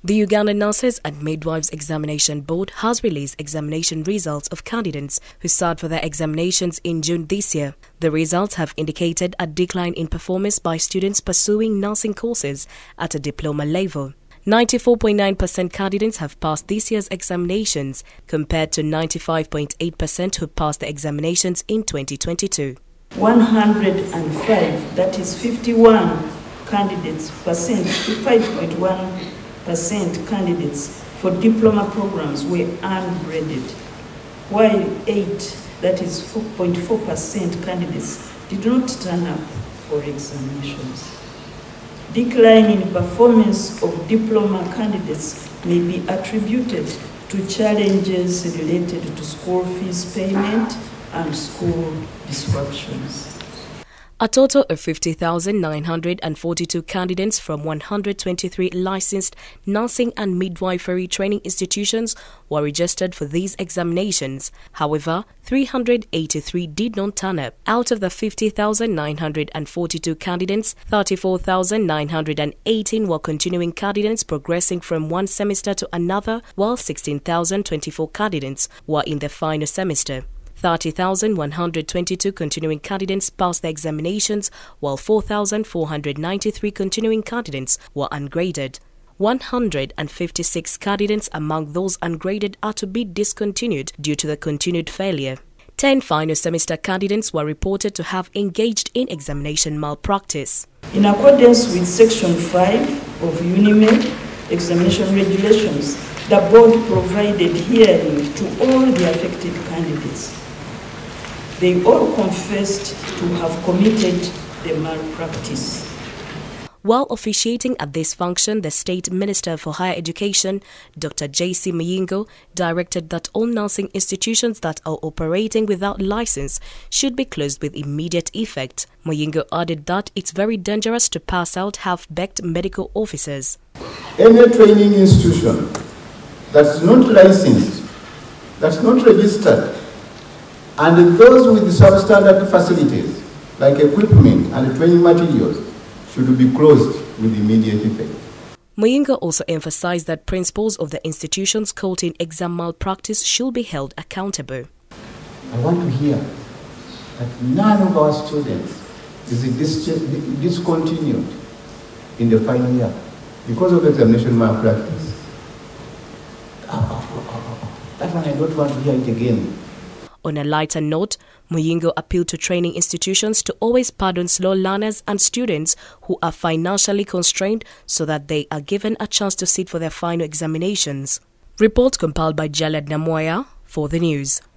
The Uganda Nurses and Midwives Examination Board has released examination results of candidates who sat for their examinations in June this year. The results have indicated a decline in performance by students pursuing nursing courses at a diploma level. 94.9% candidates have passed this year's examinations, compared to 95.8% who passed the examinations in 2022. 105, that is 51 candidates, 5.1% candidates for diploma programs were ungraded, while 8, that is 4.4% candidates did not turn up for examinations. Decline in performance of diploma candidates may be attributed to challenges related to school fees payment and school disruptions. A total of 50,942 candidates from 123 licensed nursing and midwifery training institutions were registered for these examinations. However, 383 did not turn up. Out of the 50,942 candidates, 34,918 were continuing candidates progressing from one semester to another, while 16,024 candidates were in the final semester. 30,122 continuing candidates passed the examinations, while 4,493 continuing candidates were ungraded. 156 candidates among those ungraded are to be discontinued due to the continued failure. 10 final semester candidates were reported to have engaged in examination malpractice. In accordance with Section 5 of UNIMED examination regulations, the board provided hearing to all the affected candidates. They all confessed to have committed the malpractice. While officiating at this function, the State Minister for Higher Education, Dr. J.C. Muyingo, directed that all nursing institutions that are operating without license should be closed with immediate effect. Muyingo added that it's very dangerous to pass out half-baked medical officers. Any training institution that's not licensed, that's not registered, and those with substandard facilities, like equipment and training materials, should be closed with immediate effect. Muyingo also emphasized that principals of the institutions caught in exam malpractice should be held accountable. I want to hear that none of our students is discontinued in the final year because of examination malpractice. That one I don't want to hear it again. On a lighter note, Muyingo appealed to training institutions to always pardon slow learners and students who are financially constrained so that they are given a chance to sit for their final examinations. Report compiled by Jalad Namoya for the news.